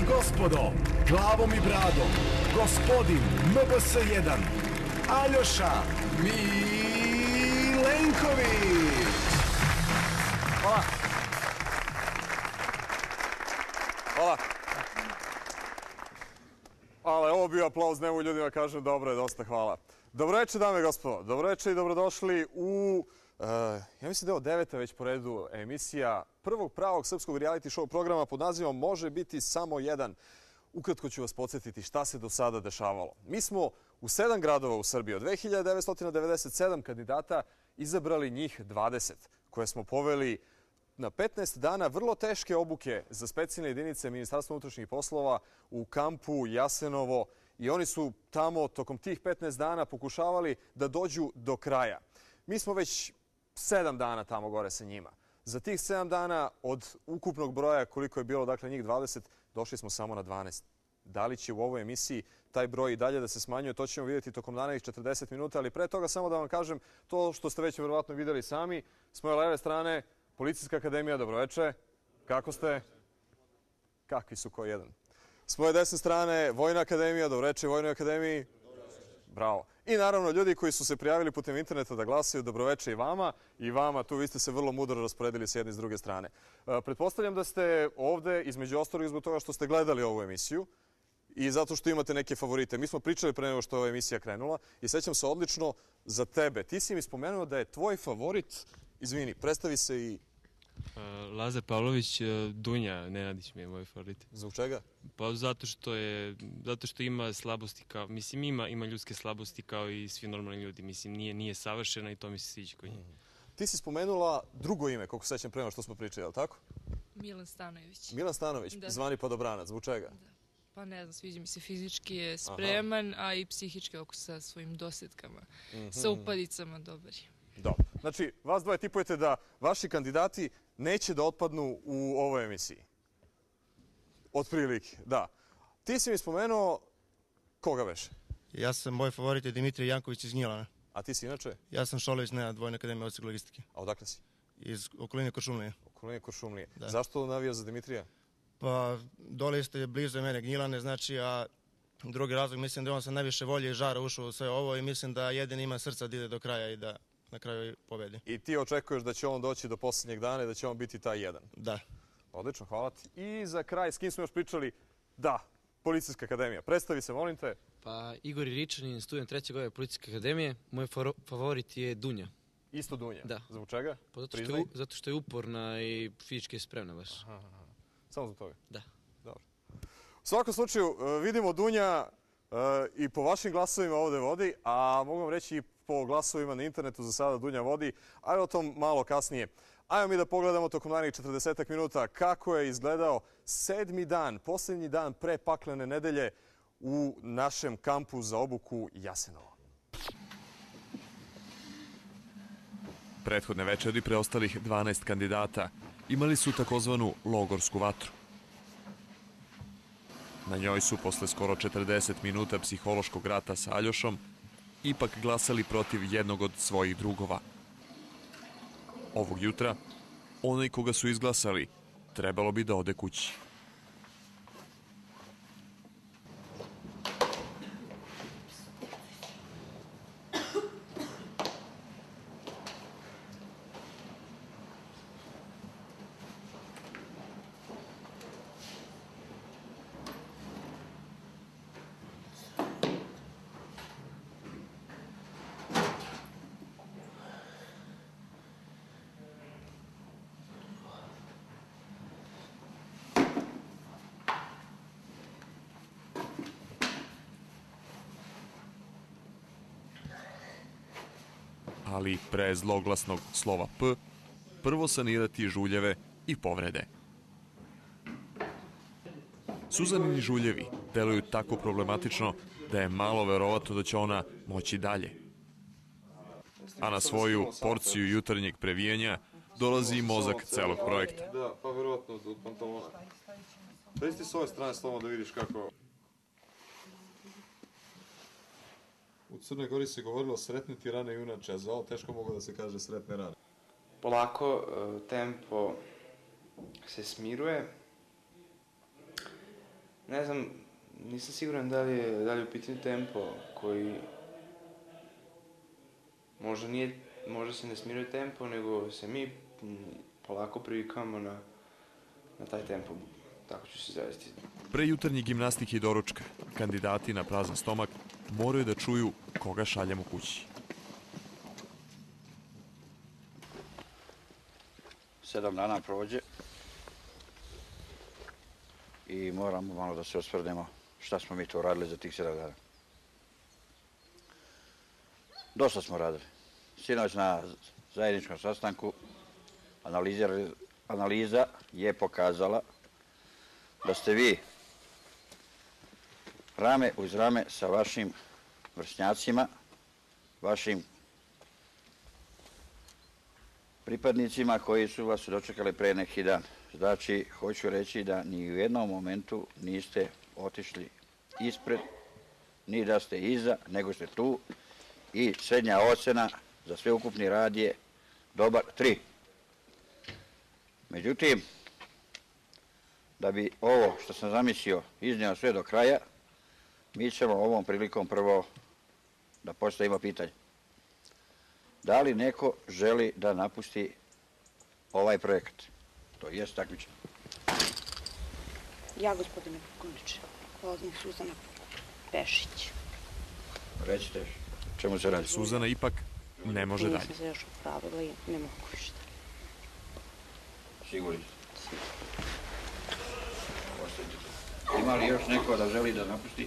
gospodo, glavom i bradom, gospodin MBS1, Aljoša Milenković. Hvala. Hvala. Ali ovo bio aplauz, nemo ljudima kažem dobro je, dosta hvala. Dobroveče, dame i gospodo, dobroveče i dobrodošli u, ja mislim da je ovo 9. već po redu emisija prvog pravog srpskog reality show programa pod nazivom Može biti samo jedan. Ukratko ću vas podsjetiti šta se do sada dešavalo. Mi smo u 7 gradova u Srbiji od 2997 kandidata izabrali njih 20, koje smo poveli na 15 dana vrlo teške obuke za specijalne jedinice Ministarstva unutrašnjih poslova u kampu Jasenovo i oni su tamo tokom tih 15 dana pokušavali da dođu do kraja. Mi smo već 7 dana tamo gore sa njima. Za tih 7 dana od ukupnog broja koliko je bilo, dakle njih 20, došli smo samo na 12. Da li će u ovoj emisiji taj broj i dalje da se smanjuje, to ćemo vidjeti tokom narednih 40 minuta, ali pre toga samo da vam kažem to što ste već vjerovatno vidjeli sami. S moje leve strane Policijska akademija, dobroveče. Kako ste? Kakvi su ko jedan. S moje desne strane Vojna akademija, dobroveče Vojnoj akademiji. Bravo. I naravno ljudi koji su se prijavili putem interneta da glasaju, dobroveče i vama. I vama, tu vi ste se vrlo mudro rasporedili s jedne i s druge strane. Pretpostavljam da ste ovde između ostalog zbog toga što ste gledali ovu emisiju i zato što imate neke favorite. Mi smo pričali pre nego što je ova emisija krenula i sećam se odlično za tebe. Ti si mi spomenuo da je tvoj favorit, izvini, predstavi se i... Lazar Pavlović, Dunja Nenadić mi je moj favorit. Zbog čega? Pa zato što ima slabosti kao, mislim ima ljudske slabosti kao i svi normalni ljudi, mislim nije savršena i to mi se sviđa kod nje. Ti si spomenula drugo ime, koliko sećam prema što smo pričali, je li tako? Milan Stanojević. Milan Stanojević, zvani Podobranac, zbog čega? Da. Pa ne znam, sviđa mi se, fizički je spreman, a i psihički oko sa svojim dosetkama, sa upadicama dobar je. Dobro. Znači, vas dvoje tipujete da vaši kandidati neće da otpadnu u ovoj emisiji. Otprilike, da. Ti si mi spomenuo koga veš? Moj favorit je Dimitrij Janković iz Gnjilana. A ti si inače? Ja sam Šolović Nenad, Vojna akademija odsek logistike. A odakle si? Iz okoline Kuršumlije. Okoline Kuršumlije. Da. Zašto navio za Dimitrija? Pa dole je blizu mene Gnjilane, znači, a drugi razlog mislim da on sa najviše volje i žara ušao u sve ovo i mislim da jedini ima srca da ide do kraja i da na kraju pobedi. I ti očekuješ da će on doći do posljednjeg dana i da će on biti taj jedan? Da. Odlično, hvala ti. I za kraj, s kim smo još pričali? Da, Policijska akademija. Predstavi se, molim te. Pa Igor Iričanin, student 3. godine Policijske akademije. Moj favorit je Dunja. Isto Dunja? Da. Zbog čega? Pa zato što je uporna i fizički je spremna baš. Samo zbog toga? Da. Dobro. U svakom slučaju, vidimo Dunja i po vašim glasovima ovde vodi, a mogu vam reći i po glasovima na internetu za sada Dunja vodi, ali o tom malo kasnije. Ajmo mi da pogledamo tokom narednih 40 minuta kako je izgledao 7. dan, posljednji dan pre paklene nedelje u našem kampu za obuku Jasenovo. Prethodne večeri preostalih 12 kandidata imali su takozvanu logorsku vatru. Na njoj su posle skoro 40 minuta psihološkog rata sa Aljošom ipak glasali protiv jednog od svojih drugova. Ovog jutra, onaj koga su izglasali, trebalo bi da ode kući. Ali pre zloglasnog slova P, prvo sanirati žuljeve i povrede. Suzanini žuljevi deluju tako problematično da je malo verovato da će ona moći dalje. A na svoju porciju jutarnjeg previjanja dolazi i mozak celog projekta. Da, pa verovatno od pantalona. Presti s ove strane sloma da vidiš kako... U Crnoj Gori se govorilo sretne ti rane junače, a za ovo teško mogu da se kaže sretne rane. Polako tempo se smiruje. Ne znam, nisam siguran da li je u pitanju tempo koji možda se ne smiruje tempo, nego se mi polako privikavamo na taj tempo. Tako ću se zavesti. Pre jutarnje gimnastike i doručka, kandidati na prazan stomak moraju da čuju koga šaljemo kući. 7 dana prođe i moramo malo da se osvrnemo šta smo mi to uradili za tih 7 dana. Dosta smo radili. Sinoć na zajedničkom sastanku analiza je pokazala da ste vi rame uz rame sa vašim vršnjacima, vašim pripadnicima koji su vas dočekali pre neki dan. Znači, hoću reći da ni u jednom momentu niste otišli ispred, ni da ste iza, nego ste tu i srednja ocena za sveukupni rad je dobar 3. Međutim, da bi ovo što sam zamislio izneo sve do kraja, mi ćemo ovom prilikom prvo da postavimo pitanje. Da li neko želi da napusti ovaj projekat? To jest takmičenje. Ja, gospodine Kuniče, polaznik Suzana Pešić. Recite, čemu se radi? Suzana ipak ne može dalje. Nisam se još upravila i ne mogu više dalje. Sigurni ste? Ima li još neko da želi da napusti?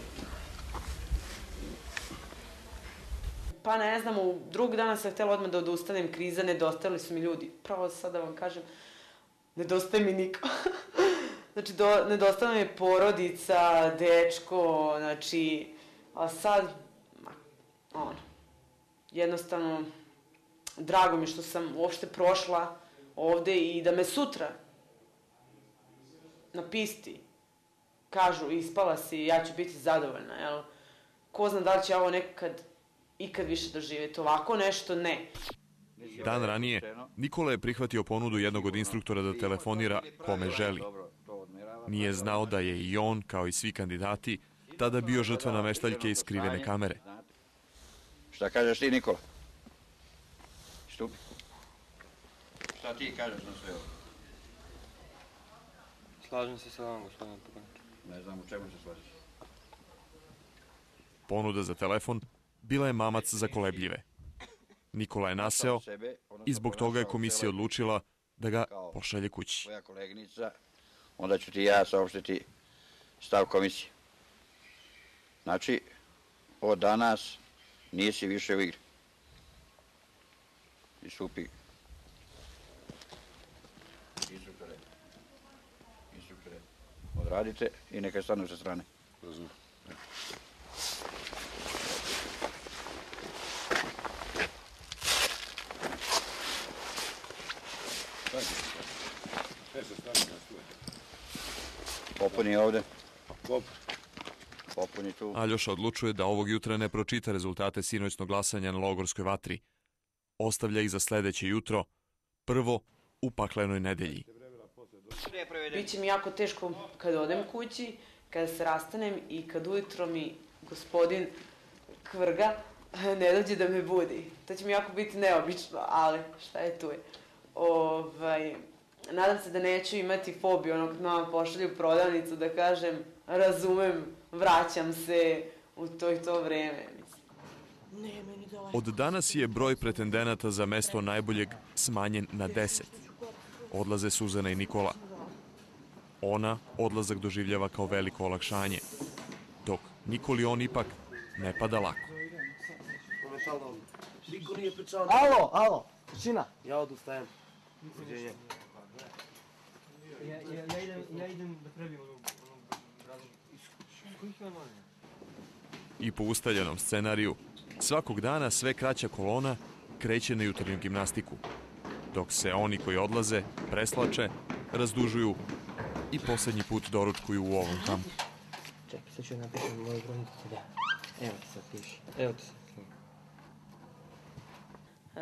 Pa ne znam, u drugog dana sam htjela odmah da odustanem, kriza, nedostajali su mi ljudi. Pravo sad da vam kažem, nedostaje mi niko. Znači, nedostala mi porodica, dečko, znači, a sad, jednostavno, drago mi što sam uopšte prošla ovde i da me sutra na pisti kažu ispala si, ja ću biti zadovoljna, jel? Ko zna da li će ovo ikad više doživjeti, ovako nešto ne. Dan ranije, Nikola je prihvatio ponudu jednog od instruktora da telefonira kome želi. Nije znao da je i on, kao i svi kandidati, tada bio žrtva nameštaljke i skrivene kamere. Šta kažeš ti, Nikola? Stupi. Šta ti kažeš na sve ovo? Slažem se sa vama, gospodine Pogonić. Ne znam u čemu se slažeš. Ponuda za telefon bila je mamac za kolebljive. Nikola je naseo i zbog toga je komisija odlučila da ga pošalje kući. Tvoja koleginica, onda ću ti ja saopštiti stav komisije. Znači, od danas nisi više u igri. Istupi. Instruktore, odradite i neka stanu sa strane. Razumem. Popun je ovde. Popun je tu. Aljoša odlučuje da ovog jutra ne pročita rezultate sinoćnog glasanja na logorskoj vatri. Ostavlja ih za sledeće jutro, prvo u paklenoj nedelji. Biće mi jako teško kad odem kući, kada se rastanem i kad ujutro mi gospodin Kvrga ne dođe da me budi. To će mi jako biti neobično, ali šta je tu je. Nadam se da neću imati fobiju onog kad nama pošalju u prodavnicu da kažem razumem, vraćam se u to i to vreme. Od danas je broj pretendenata za mesto najboljeg smanjen na 10. Odlaze Suzana i Nikola. Ona odlazak doživljava kao veliko olakšanje, dok Nikoli on ipak ne pada lako. Alo, tišina. Ja odustajem. Ja idem da prebijem onog razloga. I po ustaljenom scenariju, svakog dana sve kraća kolona kreće na jutarnju gimnastiku, dok se oni koji odlaze preslače, razdužuju i poslednji put doručkuju u ovom kampu. Čekaj, sad ću napišem moju brojnicu, da. Evo ti sad piši. Evo ti sad.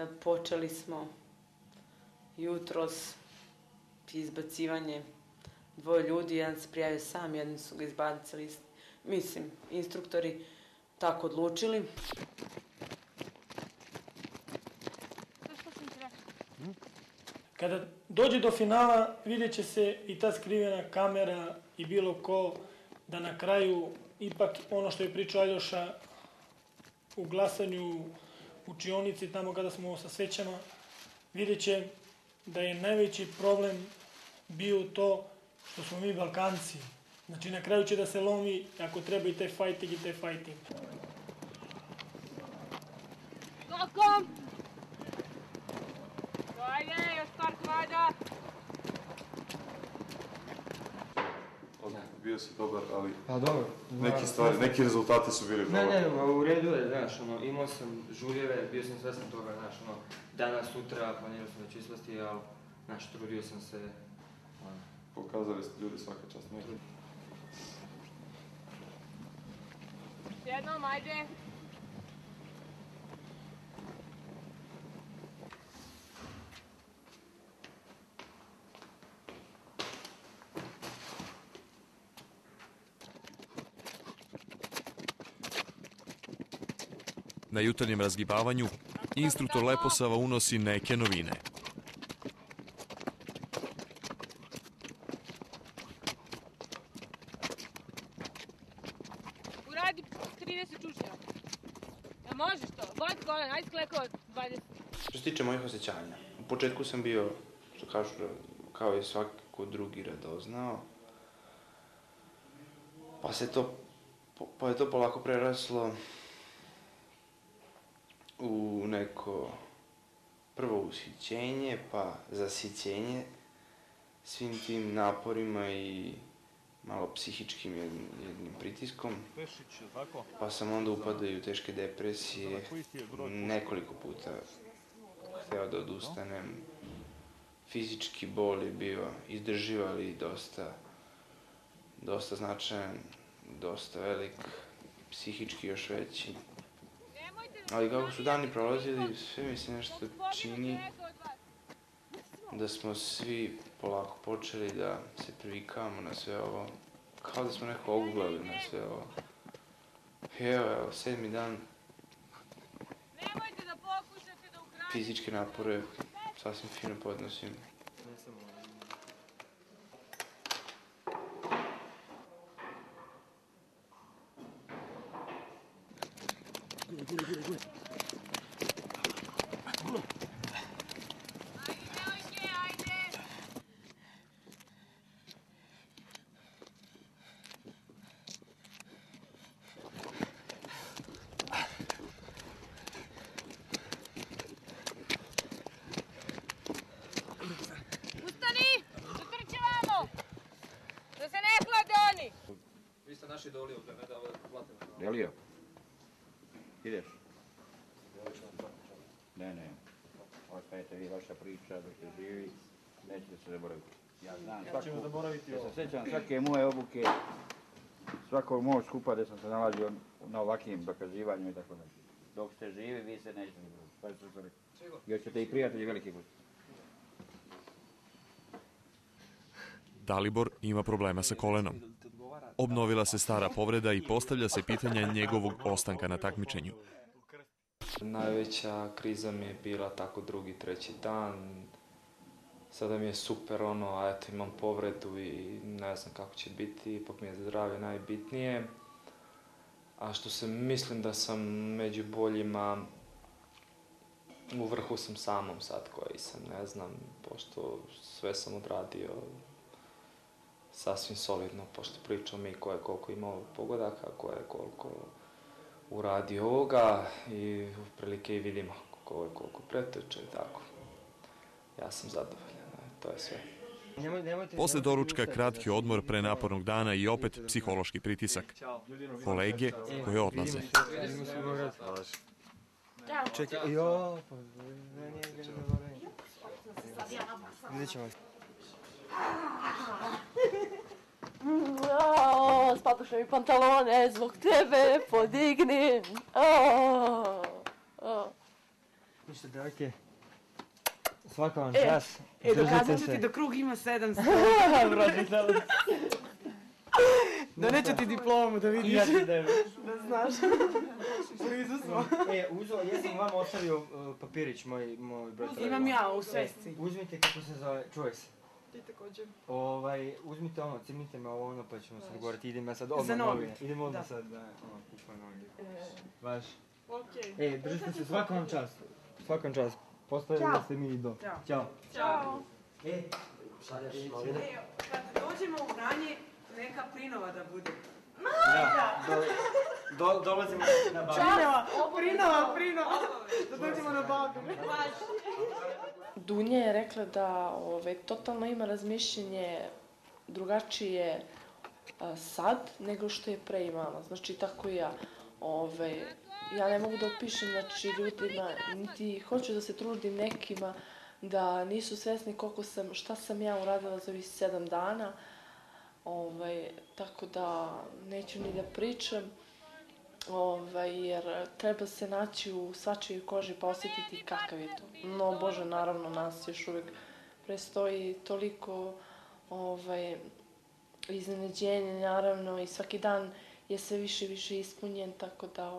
Počeli smo jutros izbacivanje 2 ljudi, jedan se prijavio sam, jedni su ga izbacili, mislim, instruktori tako odlučili. Kada dođe do finala, vidjet će se i ta skrivena kamera i bilo ko da na kraju ipak ono što je pričao Aljoša u glasanju u učionici, tamo kada smo sa svećama, vidjet će da je najveći problem bio to što smo mi Balkanci. Znači na kraju će da se lomi ako treba i taj fighting i taj fighting. Skokom! Ajde, još par kvada! Bio si dobar, ali Pa dobro. neki rezultati su bili dobar. Ne, u redu je, znaš, imao sam žuljeve, bio sam svestan toga, znaš, danas, sutra, planirao sam da ću ispasti, ali, znaš, trudio sam se. Pokazali ste ljudi svaka čast. Jednom, ajde! Na jutarnjem razgibavanju instruktor Leposava unosi neke novine. Uradi 30 čušnjava. Ja možeš to? Vod kolan, ajde skleko 20. Što se tiče mojih osjećanja, u početku sam bio, što kažu, kao i svako drugi radoznao. Pa je to polako preraslo u neko prvo ushićenje, pa zasićenje svim tim naporima i malo psihičkim jednim pritiskom. Pa sam onda upadao i u teške depresije, nekoliko puta hteo da odustanem. Fizički bol je bio izdrživ, ali dosta značajan, dosta velik, psihički još veći. Ali kako su dani prolazili, sve mi se nešto čini da smo svi polako počeli da se privikavamo na sve ovo, kao da smo neko oguglali na sve ovo. I evo, 7. dan, fizičke napore sasvim fino podnosim. Ustani! Zatrčavamo! Da se ne hlade oni! Vi ste naši Delio, da platimo. Delio? Ideš? Ne. Ostajete vi, vaša priča, dok ste živi, nećete se zaboraviti. Ja znam ja se sjećam svake moje obuke, svakog mog skupa gdje sam se nalazio na ovakvim dokazivanjima i tako dalje. Dok ste živi, vi se nećete zaboraviti. Jer ćete i prijatelji veliki put. Dalibor ima problema sa kolenom. Obnovila se stara povreda i postavlja se pitanje njegovog ostanka na takmičenju. Najveća kriza mi je bila tako 2., 3. dan. Sada mi je super a eto imam povredu i ne znam kako će biti, ipak mi je zdravlje najbitnije. A što se mislim da sam među boljima, u vrhu sam samom sad koji sam, ne znam, pošto sve sam odradio sasvim solidno, pošto pričamo mi ko je koliko imao pogodaka, ko je koliko uradio ovoga i prilike i vidimo ko je koliko pretrče i tako. Ja sam zadovoljan, to je sve. Posle doručka kratki odmor pre napornog dana i opet psihološki pritisak. Kolege koje odlaze. Čekaj, jo, pa vidjet ćemo. Spapuše mi pantalone, zbog tebe podigni. Ništa, devojke. svaka vam čas. Dokazat ću ti da krug ima 700. Doneću ti diplomu da vidiš. Ja ti dajem. Da znaš. Blizu smo. Ja sam vam ostavio papirić, moj broj. Imam ja u svesci. Uzmite kako se zove, čuvaj se. Ti također. Uzmite crnite me ovo pa ćemo se dogovoriti. Idem ja sad odmah za novine. Idem odmah sad da kupujem novine. Vaš. Okej. Držite se, svaka vam čast. Svaka vam čast. Postavili da ste mi i do. Ćao. Ćao. Šalješ novine? Kad dođemo u Vranje, neka Prinova da bude. Dolazimo na babi. Prinova. Da dođemo na babi. Dunja je rekla da totalno ima razmišljenje drugačije sad nego što je pre imala. Znači, tako i ja. Ja ne mogu da opišem ljudima, niti hoću da se trudim nekima da nisu svesni šta sam ja uradila za ovih 7 dana. Tako da neću ni da pričam, jer treba se naći u svačijoj koži pa osjetiti kakav je to. No, Bože, naravno, nas još uvijek prestoji toliko iznenađenja, naravno, i svaki dan je sve više i više ispunjen, tako da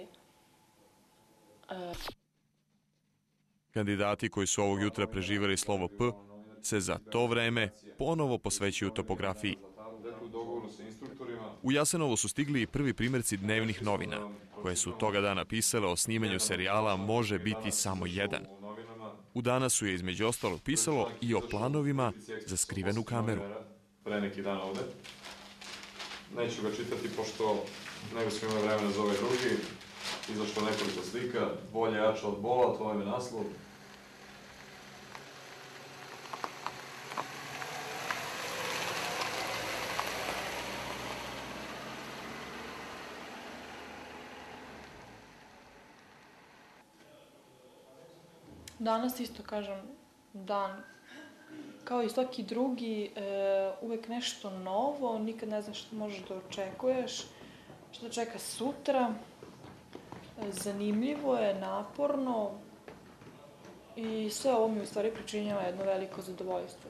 Kandidati koji su ovog jutra preživjeli slovo P se za to vreme ponovo posvećuju topografiji. U Jasenovo su stigli i prvi primjerci dnevnih novina, koje su toga dana pisale o snimanju serijala Može biti samo jedan. U Danasu je između ostalog pisalo i o planovima za skrivenu kameru. Pre neki dan ovde. Neću ga čitati, pošto nego smo imali vremena za ovaj drugi. Izašlo nekoliko slika, bolje jača od bola, to je naslov. Danas isto kažem, dan kao i svaki drugi, uvek nešto novo, nikad ne znaš što možeš da očekuješ, što čeka sutra. Zanimljivo je, naporno i sve ovo mi u stvari pričinjava jedno veliko zadovoljstvo.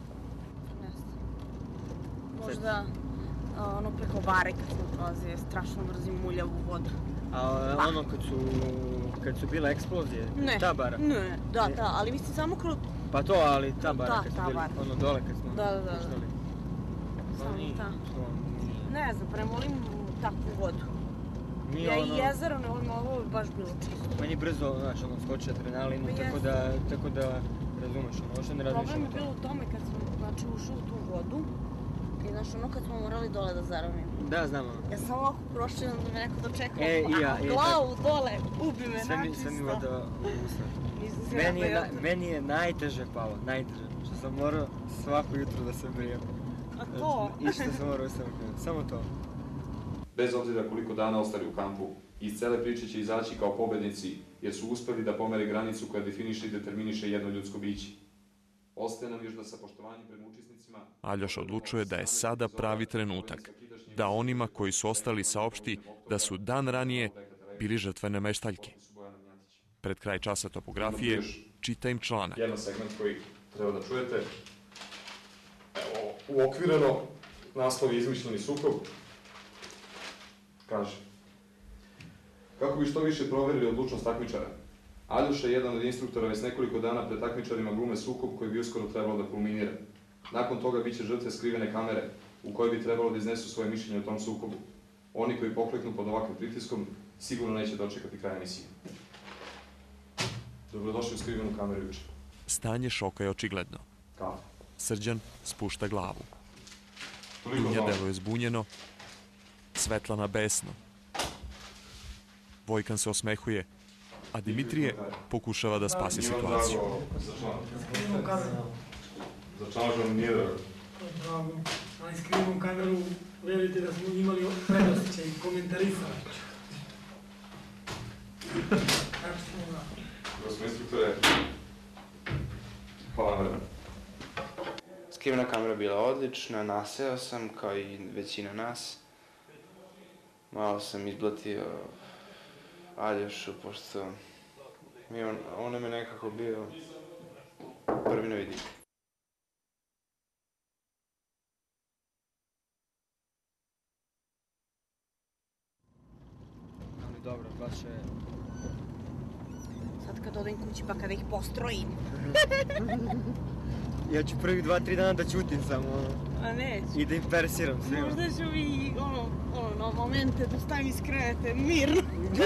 Možda preko bare kad smo prolazili, strašno mrzim muljavu vodu. A kad su bile eksplozije, ta bara? Ne, da, ali mislim samo kroz... Pa to, ali ta bara kad su bili, dole kad smo puštali. Samo ta. Ne znam, pa ne volim takvu vodu. Ja i jezero ne volim, ovo je baš bilo čisto. Meni brzo, skoči adrenalin, tako da razumeš, što ne razmišljamo. Problem je bilo u tome kad smo ušli u tu vodu i kad smo morali dole da zaravimo. Da, znam. Ja sam ovako prošla da me neko dočekao, glavu dole, ubi me načisto. Sve mi voda u usta. Meni je najteže palo, najteže, što sam morao svako jutro da se brijem. A to? I što sam morao samo to. Bez obzira koliko dana ostali u kampu, iz cele priče će izaći kao pobednici, jer su uspeli da pomere granicu koja definiše i determiniše jedno ljudsko biće. Ostaje nam još da sa poštovanjem prema učesnicima... Aljoša odlučuje da je sada pravi trenutak, da onima koji su ostali saopšti da su dan ranije bili žrtve nameštaljke. Pred kraj časa topografije čita im članak. Jedan segment koji treba da čujete. Evo, uokvireno, naslov je izmišljeni sukob. Kaže, kako bi što više proverili odlučnost takmičara? Aljoša je jedan od instruktora već nekoliko dana pred takmičarima glume sukob koji bi uskoro trebalo da kulminira. Nakon toga biće žrtve skrivene kamere u kojoj bi trebalo da iznesu svoje mišljenje o tom sukobu. Oni koji pokleknu pod ovakvim pritiskom sigurno neće dočekati kraj emisije. Dobrodošli u skrivenu kameru juče. Stanje šoka je očigledno. Kako? Srđan spušta glavu. Dunja deluje zbunjeno, Svetlana besno. Vojkan se osmehuje, a Dimitrije pokušava da spasi situaciju. Za članak vam nije drago. Drago, ali skrivnu kameru, verujte da smo imali predosjećaj i komentarisali. Gospodin instruktore, hvala na vremenu. Skrivena kamera bila odlična, naseo sam kao i većina nas. Malo sam izblatio Aljošu, pošto on je nekako bio vremena vidi. Ali dobro, baš je... Sad kad odem kući pa kada ih postrojim. Ja ću prvih 2-3 dana da ćutim samo, A neću. i da im persiram svima. Možda ću vi, na momente da stavim iskrenete mirno.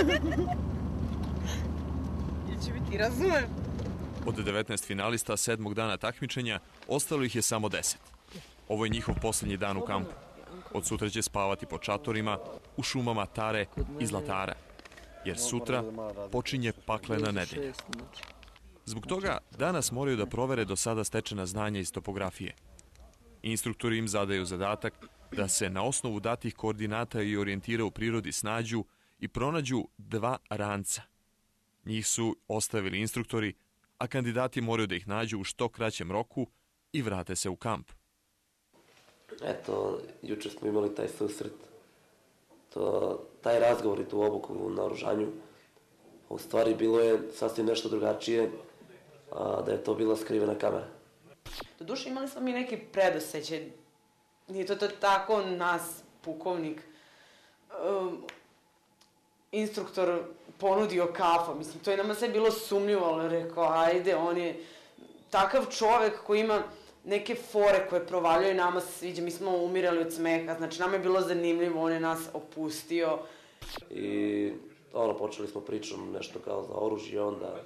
I će biti, razumem. Od 19 finalista 7. dana takmičenja ostalo ih je samo 10. Ovo je njihov posljednji dan u kampu. Od sutra će spavati po čatorima, u šumama Tare i Zlatara, jer sutra počinje paklena nedelja. Zbog toga danas moraju da provere do sada stečena znanja iz topografije. Instruktori im zadaju zadatak da se na osnovu datih koordinata i orijentira u prirodi snađu i pronađu 2 ranca. Njih su ostavili instruktori, a kandidati moraju da ih nađu u što kraćem roku i vrate se u kamp. Eto, juče smo imali taj susret, taj razgovor i tu obuku u naoružanju. U stvari bilo je sasvim nešto drugačije, da je to bila skrivena kamera. Doduše imali smo mi neki predosećaj, nije to tako nas, pukovnik, instruktor ponudio kafu, mislim, to je nama sve bilo sumnjivo, ali rekao, ajde, on je takav čovek koji ima neke fore koje provaljaju nama sviđa, mi smo umirali od smeha, znači nama je bilo zanimljivo, on je nas opustio. I počeli smo pričom nešto kao za oružje, onda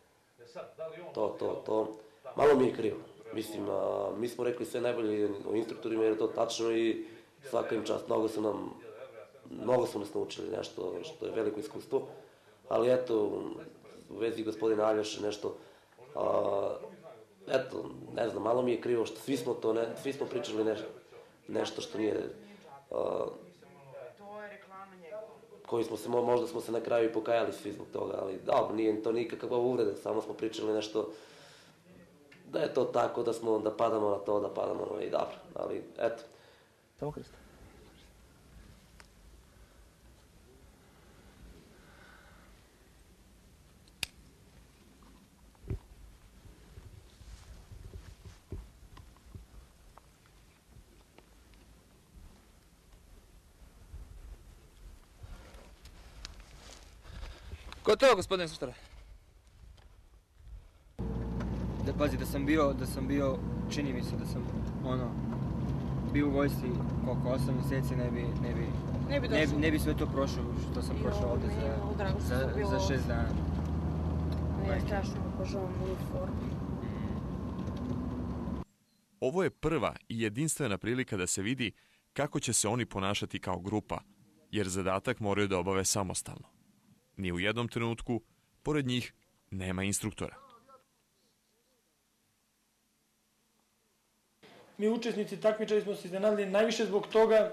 to. Malo mi je krivo. Mislim, mi smo rekli sve najbolje o instruktorima jer je to tačno i svaka im čast, mnogo su nas naučili nešto što je veliko iskustvo, ali eto, u vezi gospodina Aljoše nešto, eto, ne znam, malo mi je krivo što svi smo pričali nešto što nije, možda smo se na kraju i pokajali svi zbog toga, ali dobro, nije to nikakva uvreda, samo smo pričali nešto, da je to tako, da padamo na to, da padamo i dobro, ali eto. Samo Hrista. Gotovo, gospodine instruktore. Pazi, da sam bio, čini mi se da sam, bio u vojsci koliko 8 mjeseci, ne bi sve to prošao što sam prošao ovde za 6 dana. Ne, strašno obožavam uniformu. Ovo je prva i jedinstvena prilika da se vidi kako će se oni ponašati kao grupa, jer zadatak moraju da obave samostalno. Ni u jednom trenutku, pored njih, nema instruktora. Mi učesnici takmičari smo se iznenadili najviše zbog toga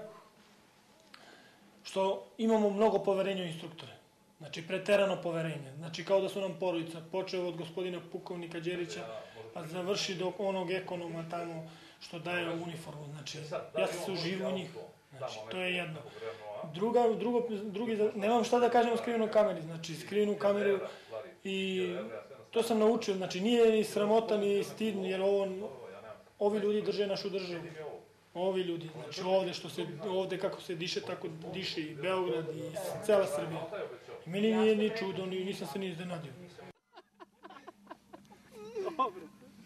što imamo mnogo poverenja u instruktore. Znači, preterano poverenje. Znači, kao da su nam porodica. Počeo od gospodina pukovnika Đerića, pa završi do onog ekonoma tamo što daje uniformu. Znači, ja sam se uživao u njih. Znači, to je jedno. Drugi, nemam šta da kažem o skrivenoj kameri. Znači, skrivenu kameru i to sam naučio. Znači, nije ni sramota, ni stid, jer ovi ljudi drže našu državu. Ovi ljudi. Znači, ovde kako se diše, tako diše i Beograd i cela Srbija. I meni nije ni čudo, nisam se ni iznenadio. Dobro.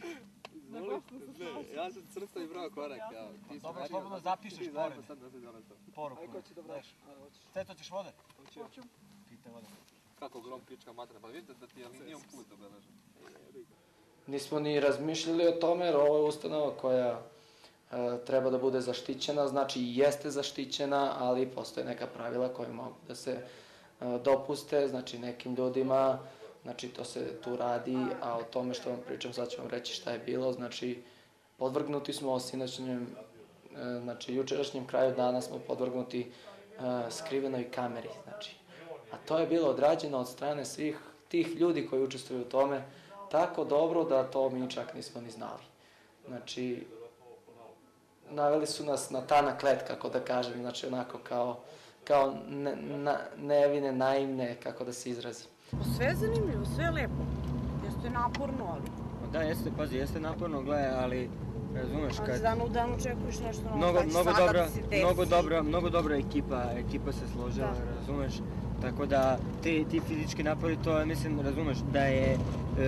Ja sam crstao i brao korak. Dobro, slobodno zapišeš pored. Poruku. Sve to ćeš vode? Hoću. Pite vode. Kako grom pička matra, pa vidite da ti je linijom put obeležen. Nismo ni razmišljali o tome, jer ovo je ustanova koja treba da bude zaštićena, znači jeste zaštićena, ali postoje neka pravila koje mogu da se dopuste, znači nekim ljudima, znači to se tu radi, a o tome što vam pričam sad ću vam reći šta je bilo, znači podvrgnuti smo sinoćnjem, znači jučerašnjem kraju dana smo podvrgnuti skrivenoj kameri, znači, a to je bilo odrađeno od strane svih tih ljudi koji učestvuju u tome, tako dobro da to mi čak nismo ni znali. Znači, naveli su nas na tanak led, kako da kažem, znači onako kao nevine, naivne, kako da se izrazim. Sve je zanimljivo, sve je lepo. Jeste naporno, ali Da, jeste, pazi, jeste naporno, gledaj, ali razumeš Ali kad... iz dana u dan očekuješ nešto novo, Mnogo dobra ekipa se složila, razumeš? Tako da ti fizički napori, to mislim, razumeš, da je...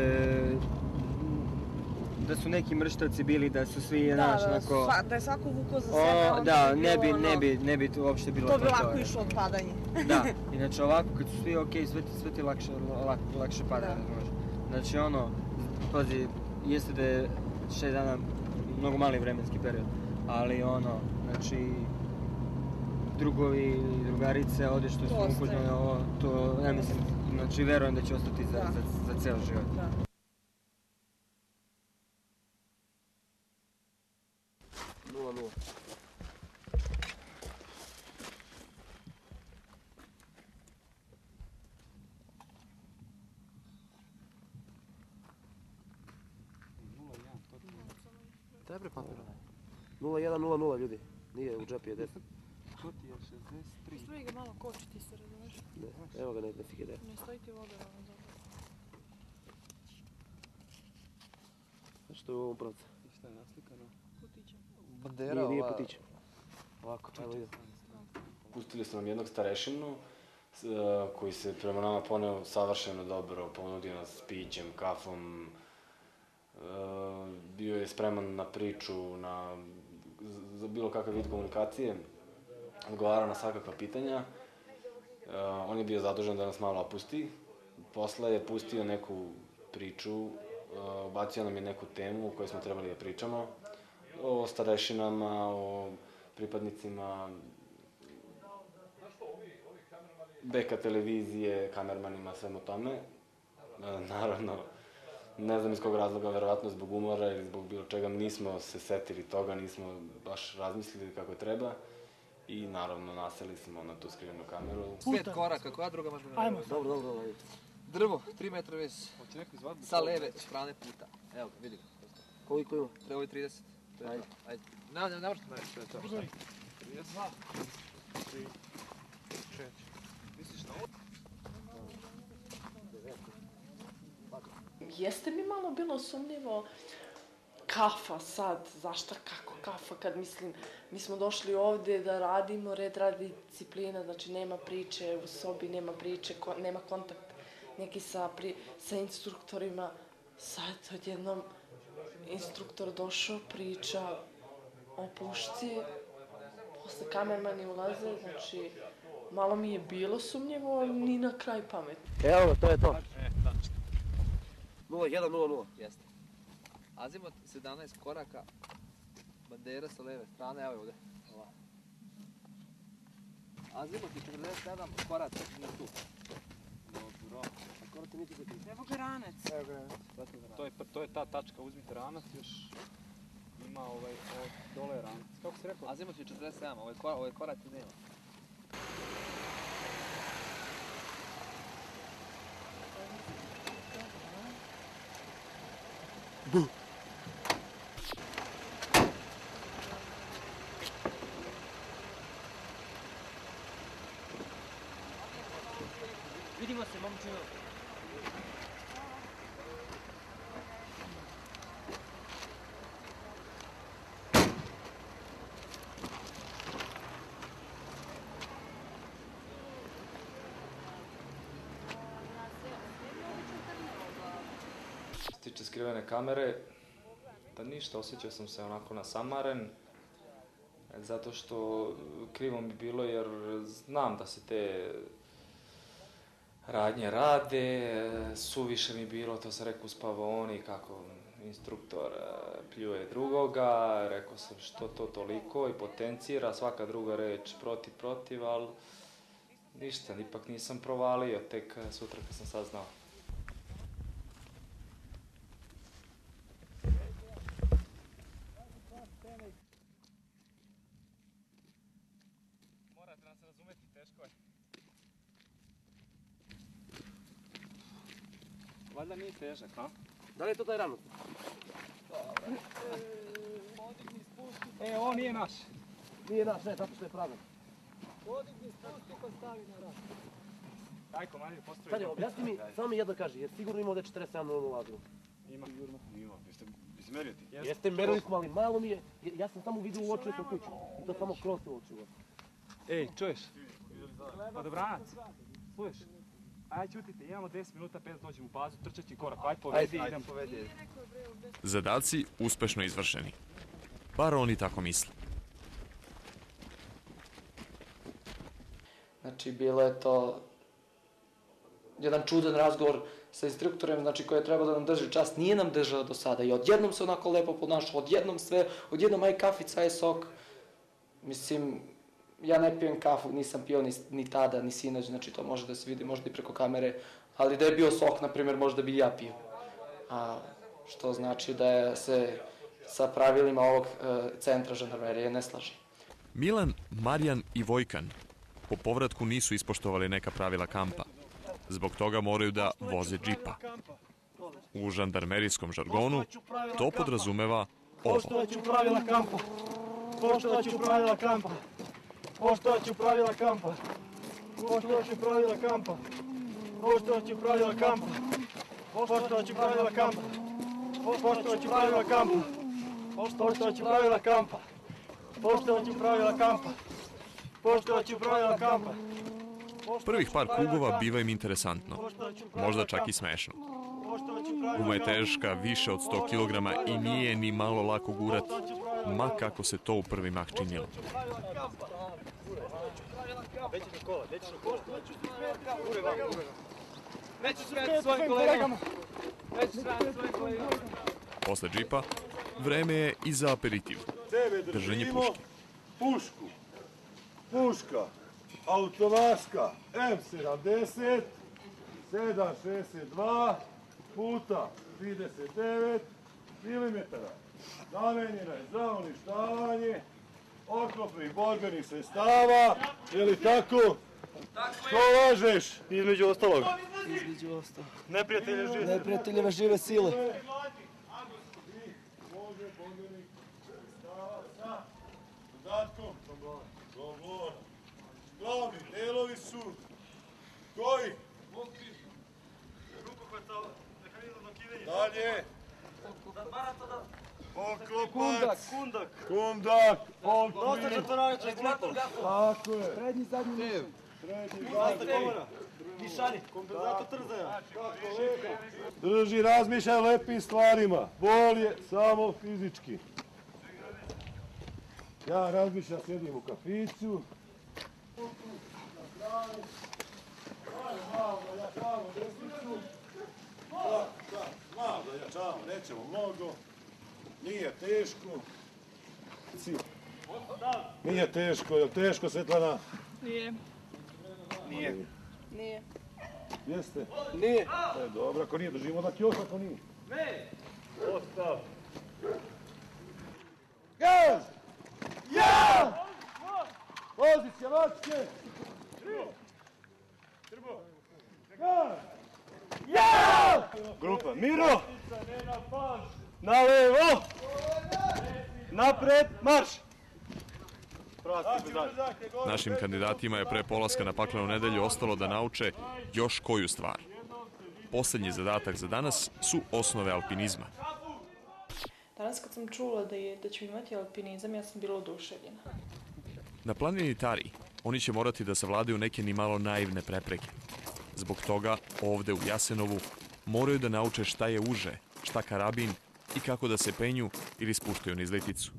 da su neki mrštavci bili, da su svi, znaš, onako... Da je svako vukao za sebe, onda da, ne bi to uopšte bilo to. To bi lako išlo od padanja. Da, inače ovako, kad su svi okej, sve ti lakše pada, razumeš? Znači ono, pazi, jeste da je 6 dana mnogo mali vremenski period, ali ono, znači, drugovi i drugarice, ovdje što su upoznali ovo, to, ja mislim, znači, verujem da će ostati za ceo život. Daj bre papira. 0100 ljudi. Nije u džepi je 10. To ti je 63. Stoji ga malo koči, ti se razumeš? Ne, evo ga ne si ide. Ne stoji ti voda ravno dobro. Što je u ovom pravcu? Šta je naslikano? Putićem. Bandera nije putićem. Ovako, ajmo idemo. Pustili su nam jednog starešinu koji se prema nama poneo savršeno dobro, ponudio nas pićem, kafom, bio je spreman na priču, za bilo kakav vid komunikacije, odgovarao na svakakva pitanja. On je bio zadužen da nas malo opusti, posle je pustio neku priču, ubacio nam je neku temu o kojoj smo trebali da pričamo, o starešinama, o pripadnicima BK televizije, kamermanima, svemu tome. Naravno, ne znam iz kog razloga, verovatno zbog umora ili zbog bilo čega, nismo se setili toga, nismo baš razmislili kako treba i naravno naseli smo na tu skrivenu kameru. 5 koraka, koja druga možemo da radimo? Dobro. Drvo, 3 metra vis, sa leve strane puta. Evo ga, vidi ga. Koliko ima? Treba je 30. Ajde. Ne možete najviše, to je to. 32, 3, 4. Misliš na ovo? Jeste mi malo bilo sumnjivo kafa sad, zašto, kako kafa, kad mislim, mi smo došli ovdje da radimo, red radi disciplina, znači nema priče u sobi, nema priče, nema kontakt neki sa instruktorima. Sad odjednom instruktor došao, priča o pušci, posle kamermani ulaze, znači malo mi je bilo sumnjivo, ni na kraj pametno. Evo, to je to. 0100. Jeste. Azimut 17 koraka, bandera sa leve strane, evo je ovdje. Azimut je 47 koraka, nije tu. Dobro. Evo ga ranac. To je ta tačka, uzmite ranac, još ima dole ranac. Kako si rekao? Azimut je 47, ovaj koraci nema. Vidimo se, momčino. Što se tiče skrivene kamere, da ništa, osjećao sam se onako nasamaren, zato što krivo mi bilo jer znam da se te radnje rade, suviše mi bilo, to sam rekao u spavaoni kako instruktor pljuje drugoga, rekao sam što to toliko i potencira, svaka druga reč protiv, ali ništa, ipak nisam provalio, tek sutra kad sam saznao. Morate nas razumeti, teško je. Valjda nije težak, a? Da li je to taj ranac? Ovo nije naš. Nije naš, ne, zato što je pravi. Podigni, spusti pa stavi na raz. Daj komadiju, postroji. Sad objasni mi, samo mi jedno kaži, jer sigurno ima ovdje 47 na onu lažu. Ima. Jeste izmerio ti? Jeste, merili smo, ali malo mi je, ja sam samo vidio u oči sa kuću. I to samo kroz u oči. Ej, čuješ? Pa dobranac, slušaj. Ajde, čutite, imamo 10 minuta, 5 dođemo u bazu, trčeći korak, ajde povedi i idem. Zadaci uspešno izvršeni. Bar oni tako misle. Znači, bilo je to jedan čudan razgovor sa instruktorem, znači, koji je trebao da nam drži čast, nije nam držao do sada i odjednom se onako lepo ponašao, odjednom sve, odjednom aj kafica, aj sok. Mislim, ja ne pijem kafu, nisam pio ni tada, ni sinoć, znači to može da se vidi, možda i preko kamere, ali da je bio sok, na primjer, možda bi ja pio. A što znači da se sa pravilima ovog centra žandarmerije ne slaže. Milan, Marijan i Vojkan po povratku nisu ispoštovali neka pravila kampa. Zbog toga moraju da voze džipa. U žandarmerijskom žargonu to podrazumeva ovo. Poštovaću pravila kampa. Poštovaću pravila kampa. Poštovaću pravila kampa. Poštovaću pravila kampa. Poštovaću pravila kampa. Poštovaću pravila kampa. Poštovaću pravila kampa. Poštovaću pravila kampa. Poštovaću pravila kampa. Poštovaću pravila kampa. Prvih par krugova biva im interesantno, možda čak i smešno. Guma je teška više od 100 kg i nije ni malo lako gurati, ma kako se to u prvi mah činilo. Posle džipa, vreme je i za aperitiv, držanje puške. Puška, automaška M70, 7,62 puta 39 mm. Namenjena je za uništavanje oklopnih borbenih sredstava, je li tako? Što lažeš? Između ostalog. Neprijateljeve žive sile. Dodatkom Globora. Glavni delovi su koji? Dalje. Oklopac. Kundak. Dosta četvoraničan klopol. Tako je. Prednji, zadnji niv. Nišani, kompenzator trzaja. Drži, razmišljaj o lepim stvarima. Bol je samo fizički. Ja razmišljam, sjedim u kafiću. Malo da jačamo desnicu. Malo da jačamo, nećemo mnogo. Nije teško. Nije teško, je li teško, Svetlana? Nije. Nije. Jeste? Nije. Dobro, ako nije, držimo da kiosk, ako nije. Ostav. Gaz! Ja! Pozicija, mačke! Gaz! Ja! Grupa, Miro! Na levo! Napred, marš! Našim kandidatima je pre polaska na paklenu nedelju ostalo da nauče još koju stvar. Poslednji zadatak za danas su osnove alpinizma. Danas kad sam čula da ću imati alpinizam, ja sam bila oduševljena. Na planini Tari oni će morati da savladaju neke ni malo naivne prepreke. Zbog toga, ovde u Jasenovu, moraju da nauče šta je uže, šta karabin i kako da se penju ili spuštaju niz liticu.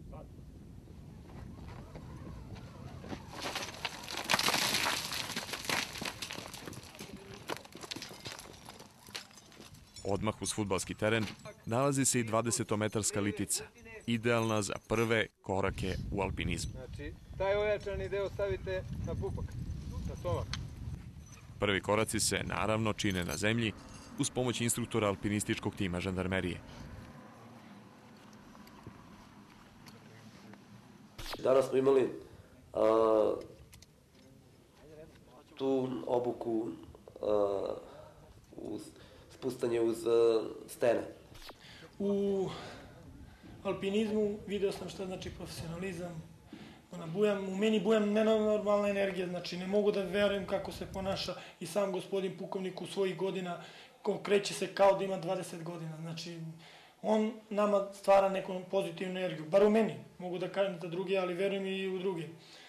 Odmah uz fudbalski teren nalazi se i 20-metarska litica, idealna za prve korake u alpinizmu. Znači, taj ojačani deo stavite na pupak, na stomak. Prvi koraci se, naravno, čine na zemlji uz pomoć instruktora alpinističkog tima žandarmerije. Danas smo imali tu obuku uz spustanje uz stene. U alpinizmu video sam šta znači profesionalizam. U meni bujam nenormalna energija, znači ne mogu da verujem kako se ponaša i sam gospodin pukovnik u svojih godina kreće se kao da ima 20 godina. Znači, on nama stvara neku pozitivnu energiju. Bar u meni, mogu da kažem za druge, ali verujem i u druge.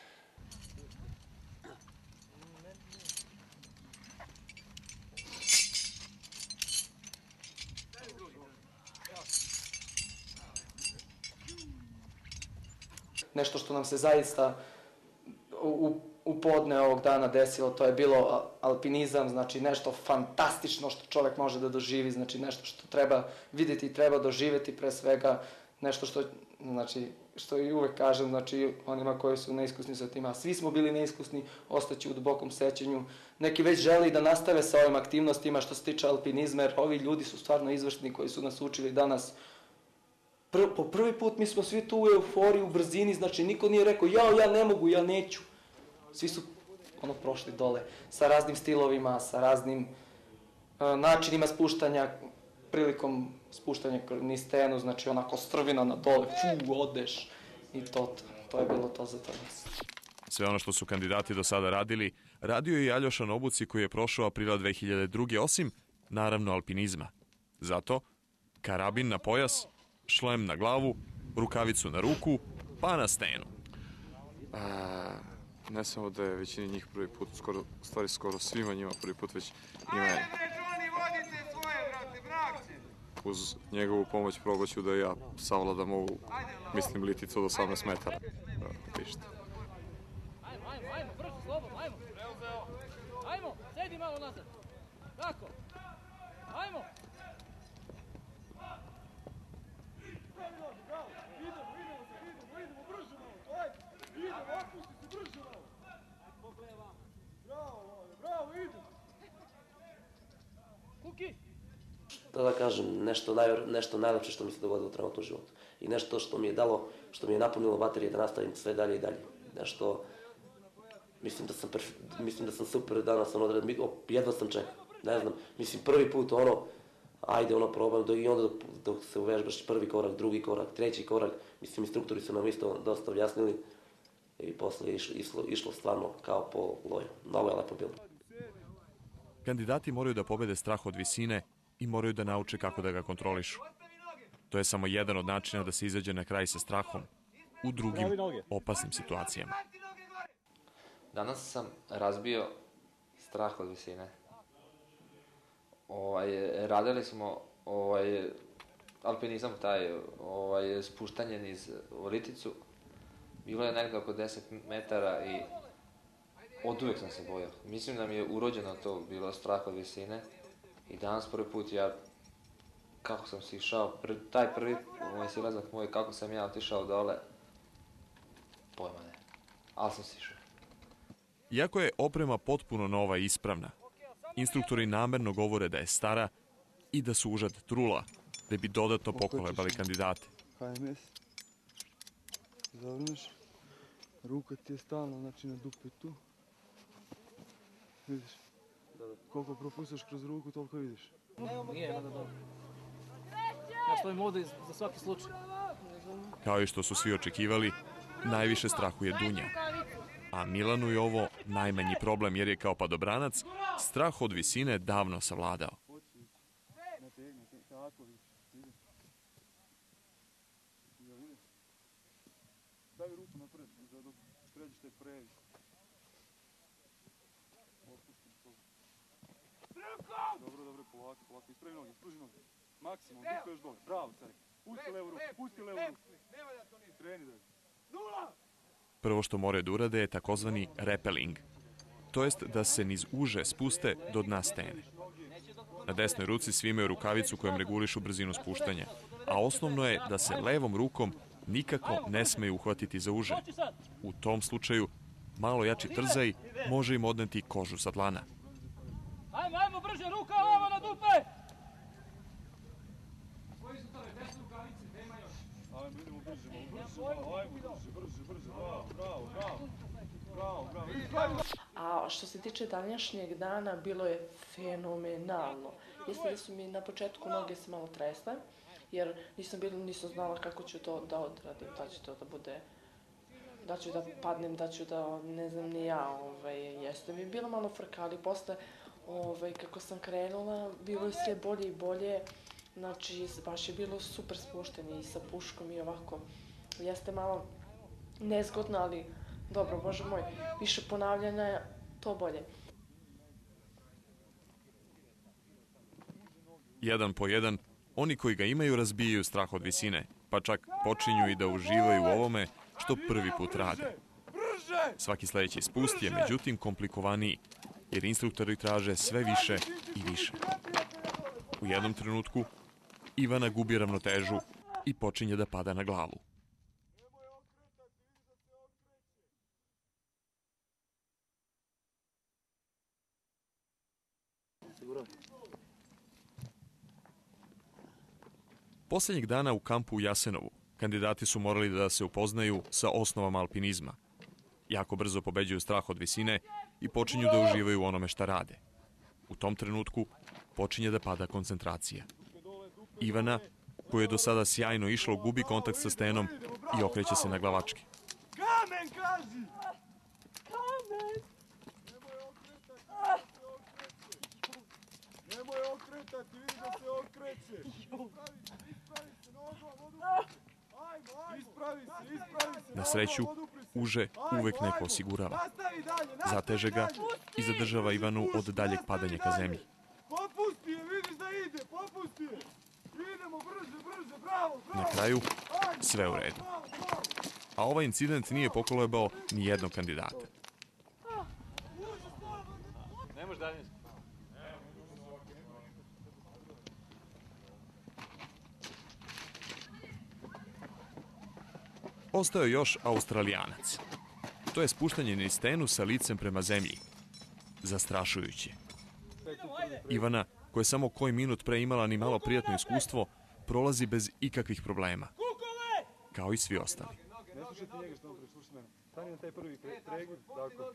Nešto što nam se zaista u podne ovog dana desilo, to je bilo alpinizam, znači nešto fantastično što čovjek može da doživi, znači nešto što treba vidjeti i treba doživjeti pre svega, nešto što, znači, što i uvek kažem, znači onima koji su neiskusni sa tima, svi smo bili neiskusni, ostaći u dubokom sećanju, neki već žele da nastave sa ovim aktivnostima što se tiče alpinizma, jer ovi ljudi su stvarno izvršni koji su nas učili danas. Po prvi put mi smo svi tu u euforiji, u brzini, znači niko nije rekao ja ne mogu, ja neću. Svi su prošli dole sa raznim stilovima, sa raznim načinima spuštanja, prilikom spuštanja niz stenu, znači onako strvina na dole, odeš i to je bilo to za danas. Sve ono što su kandidati do sada radili, radio je i Aljoša na obuci koji je prošao aprila 2002. osim, naravno, alpinizma. Zato, karabin na pojas, šlem na glavu, rukavicu na ruku, pa na stenu. Ne samo da je većini njih prvi put, skoro svima njima prvi put, već i meni. Uz njegovu pomoć probat ću da ja savladam ovu, mislim, liticu od 18 metara. Vište. Ajmo, brzo, slobodno, ajmo. Ajmo, sedi malo nazad. Tako. Ajmo. Da kažem, nešto najlepše što mi se dogodilo u trenutnom životu. I nešto što mi je dalo, što mi je napunilo baterije da nastavim sve dalje i dalje. Nešto, mislim da sam super danas odradio, jedva sam čekao, ne znam, mislim prvi put ajde probam i onda dok se uvežbaš prvi korak, drugi korak, treći korak, mislim instruktori su nam isto dosta objasnili i posle je išlo stvarno kao po loju. Mnogo je lepo bilo. Kandidati moraju da pobede strah od visine i moraju da nauče kako da ga kontrolišu. To je samo jedan od načina da se izađe na kraj sa strahom u drugim opasnim situacijama. Danas sam razbio strah od visine. Radili smo alpinizam, spuštanje niz liticu. Bilo je negdje oko 10 metara i od uvek sam se bojao. Mislim da mi je urođeno to bilo strah od visine. I danas prvi put kako sam si išao, taj prvi silazak moj, kako sam ja otišao dole, pojma ne, ali sam si išao. Iako je oprema potpuno nova i ispravna, instruktori namerno govore da je stara i da su užad trula, da bi dodatno pokolebali kandidate. HMS, zavrneš, ruka ti je stalno, znači na dupetu, vidiš, koliko propustaš kroz ruku, toliko vidiš. Nije, dobro. Ja stojim ovdje za svaki slučaj. Kao i što su svi očekivali, najviše strahuje Dunja. A Milanu je ovo najmanji problem jer je kao padobranac strah od visine davno savladao. Stavi ruku napred, dok pređeš taj previs. Dobro, polako, ispravi noge, spruži noge. Maksimum, dupe još dole, bravo, cari. Pusti levu ruku. Treni dalje. Prvo što moraju da urade je takozvani rappelling, to jest da se niz uže spuste do dna stene. Na desnoj ruci svi imaju rukavicu kojom regulišu brzinu spuštanja, a osnovno je da se levom rukom nikako ne smeju uhvatiti za uže. U tom slučaju, malo jači trzaj može im odneti kožu sa dlana. Ajmo, brže, ruka, ovo na dupe! Koji su tove, desne rukavice, nema još. Ajmo, idemo brže, bravo. A što se tiče današnjeg dana, bilo je fenomenalno. Jeste da su mi na početku noge se malo tresle, jer nisam znala kako ću to da odradim, da će to da bude, da ću da padnem, da ću da, ne znam ni ja, jeste mi bilo malo frka, ali posle kako sam krenula, bilo je sve bolje i bolje. Znači, baš je bilo super spuštenje i sa puškom i ovako. Jeste malo nezgodno, ali dobro, bože moj, više ponavljanja, to bolje. Jedan po jedan, oni koji ga imaju razbijaju strah od visine, pa čak počinju i da uživaju u ovome što prvi put rade. Svaki sledeći spust je međutim komplikovaniji, jer instruktori traže sve više i više. U jednom trenutku Ivana gubi ravnotežu i počinje da pada na glavu. Poslednjeg dana u kampu u Jasenovu kandidati su morali da se upoznaju sa osnovama alpinizma. Jako brzo pobeđuju strah od visine i počinju da uživaju u onome šta rade. U tom trenutku počinje da pada koncentracija. Ivana, koja je do sada sjajno išla, gubi kontakt sa stenom i okreće se na glavački. Kamen, kaži! Kamen! Nemoj okretati, vidi da se okreće. Ispravi se, nogom, ispravi se. Na sreću, uže uvek neko osigurava. Zateže ga i zadržava Ivanu od daljeg padanja ka zemlji. Popusti je, vidiš da ide, popusti je. Idemo brže, bravo. Na kraju, sve u redu. A ovaj incident nije pokolebao ni jednog kandidata. Nemoš dalje. Ostao je još Australijanac. To je spuštanje niz stenu sa licem prema zemlji. Zastrašujuće. Ivana, koja je samo koji minut pre imala ni malo prijatno iskustvo, prolazi bez ikakvih problema. Kao i svi ostali. Ne slušajte njega što on presluša mene. Stani na taj prvi pregib, tako.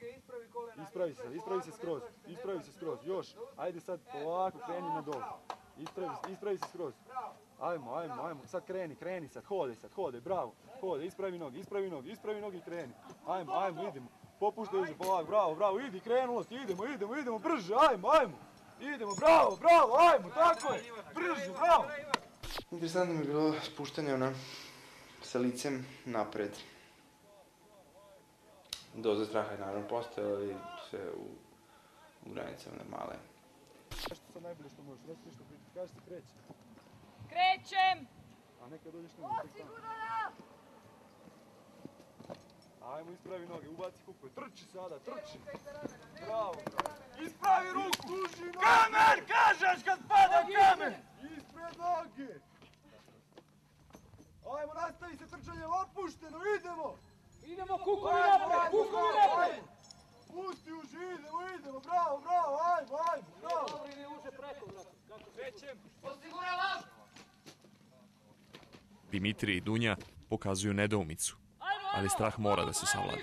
Ispravi se skroz. Još, ajde sad polako, kreni na dol. Ispravi se skroz. Ajmo, sad kreni sad, hodaj, bravo. Hodaj, ispravi nogi i kreni. Ajmo, idemo. Popuštaj uže, polako, bravo, idi, krenulo ti, idemo, brže, ajmo. Idemo, bravo, ajmo, tako je, brže, bravo. Interesantno mi je bilo spuštanje sa licem napred. Doza straha je naravno postojala, ali sve u granicama normale. Što sad najbolje što možeš, reci što kažeš se kreće. Krećem! A nekad dođeš na tek tamo. Ajmo, ispravi noge, ubaci hukove, trči sada, trči. Bravo. Ispravi ruku! Kamen, kažeš kad pada kamen! Ispred noge! Ajmo, nastavi se trčanje, opušteno, idemo! Idemo, kukovi napred! Pusti uži, idemo, bravo, ajmo, bravo! Dobro, ide uže preko, brate. Kako krećem? Osiguravaš! Dimitrij i Dunja pokazuju nedoumicu, ali strah mora da se savlada.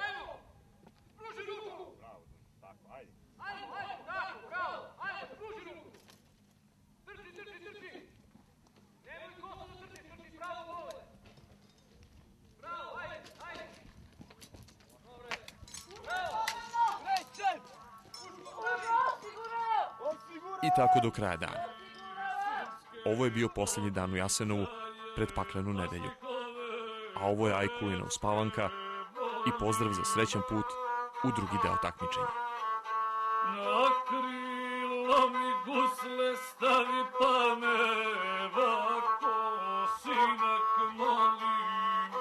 I tako do kraja dana. Ovo je bio posljednji dan u Jasenovu pred paklenu nedelju. A ovo je Ajkulina uspavanka i pozdrav za srećan put u drugi deo takmičenja. Na krilo mi gusle stavi pa me ovako sinak molim.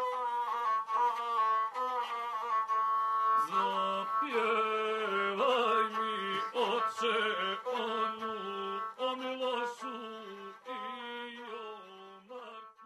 Zapjevaj mi oče onu o Milošu i o Marku.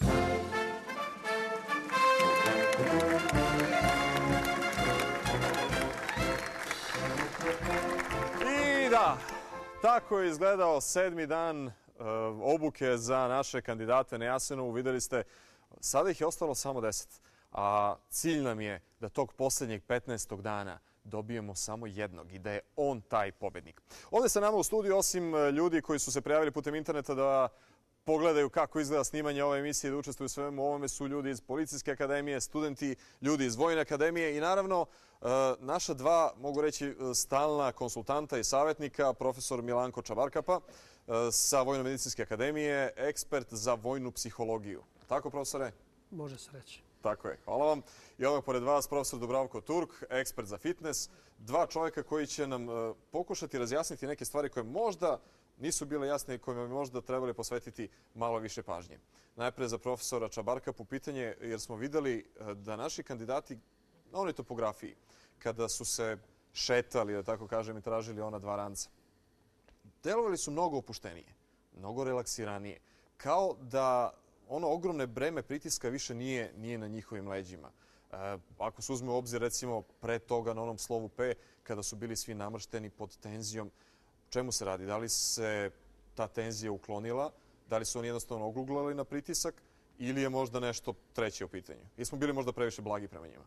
I da, tako je izgledao 7. dan obuke za naše kandidate na Jasenovu. Videli ste, sada ih je ostalo samo 10. A cilj nam je da tog posljednjeg 15. dana dobijemo samo jednog i da je on taj pobednik. Ovdje sa nama u studiju, osim ljudi koji su se prijavili putem interneta da pogledaju kako izgleda snimanje ove emisije, da učestvuju u svemu ovome su ljudi iz Policijske akademije, studenti, ljudi iz Vojne akademije i naravno naša dva, mogu reći, stalna konsultanta i savjetnika, profesor Milanko Čabarkapa sa Vojno-medicinske akademije, ekspert za vojnu psihologiju. Tako, profesore? Može se reći. Tako je, hvala vam. I odmah pored vas, profesor Dubravko Turk, ekspert za fitness. Dva čovjeka koji će nam pokušati razjasniti neke stvari koje možda nisu bile jasne i kojima bi možda trebali posvetiti malo više pažnje. Najpre za profesora Čabarkapu pitanje, jer smo vidjeli da naši kandidati na onoj topografiji, kada su se šetali, da tako kažem, i tražili ona dva ranca, delovali su mnogo opuštenije, mnogo relaksiranije, kao da ono ogromne breme pritiska više nije na njihovim leđima. Ako se uzme u obzir, recimo, pre toga na onom slovu P, kada su bili svi namršteni pod tenzijom, čemu se radi? Da li se ta tenzija uklonila? Da li su oni jednostavno oguglali na pritisak? Ili je možda nešto treće u pitanju? Ili smo bili možda previše blagi prema njima?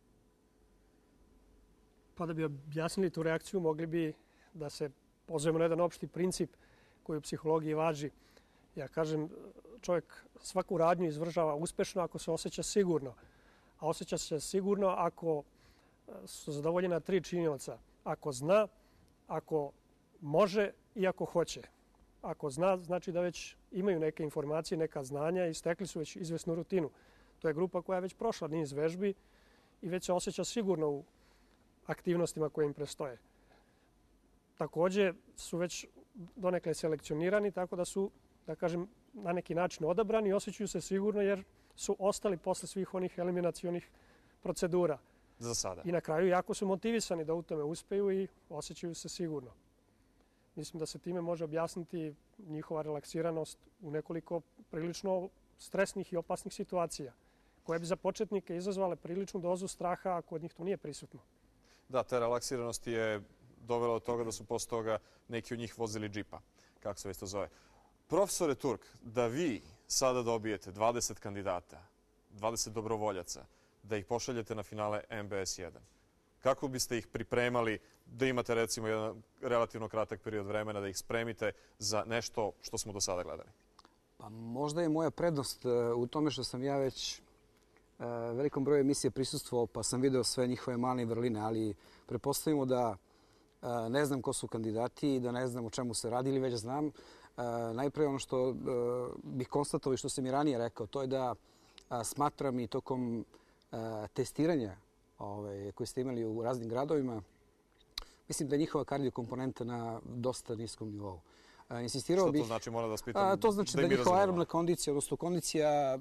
Pa da bi objasnili tu reakciju, mogli bi da se pozovemo na jedan opšti princip koji u psihologiji važi. Ja kažem, čovjek svaku radnju izvršava uspešno ako se osjeća sigurno. A osjeća se sigurno ako su zadovoljena tri činioca. Ako zna, ako može i ako hoće. Ako zna, znači da već imaju neke informacije, neka znanja i stekli su već izvesnu rutinu. To je grupa koja je već prošla niz vežbi i već se osjeća sigurno u aktivnostima koje im prestoje. Također su već donekle selekcionirani, tako da su, da kažem, na neki način odabrani i osjećaju se sigurno jer su ostali posle svih onih eliminacionih procedura. Za sada. I na kraju jako su motivisani da u tome uspeju i osjećaju se sigurno. Mislim da se time može objasniti njihova relaksiranost u nekoliko prilično stresnih i opasnih situacija, koje bi za početnike izazvale priličnu dozu straha ako kod njih to nije prisutno. Da, ta relaksiranost je dovela do toga da su posle toga neki od njih vozili džipa, kako se već to zove. Profesore Turk, da vi sada dobijete 20 kandidata, 20 dobrovoljaca, da ih pošaljete na finale MBS 1, kako biste ih pripremali da imate recimo jedan relativno kratak period vremena da ih spremite za nešto što smo do sada gledali? Pa možda je moja prednost u tome što sam ja već velikom broju emisije prisustvovao pa sam video sve njihove mane vrline, ali pretpostavimo da ne znam ko su kandidati i da ne znam o čemu se radi ili već znam. Najprije ono što bih konstatovao i što sam i ranije rekao, to je da smatram i tokom testiranja koje ste imali u raznim gradovima, mislim da je njihova kardiokomponenta na dosta niskom nivou. Što to znači, moram da vas pitam? To znači da je njihova aerobna kondicija, odnosno kondicija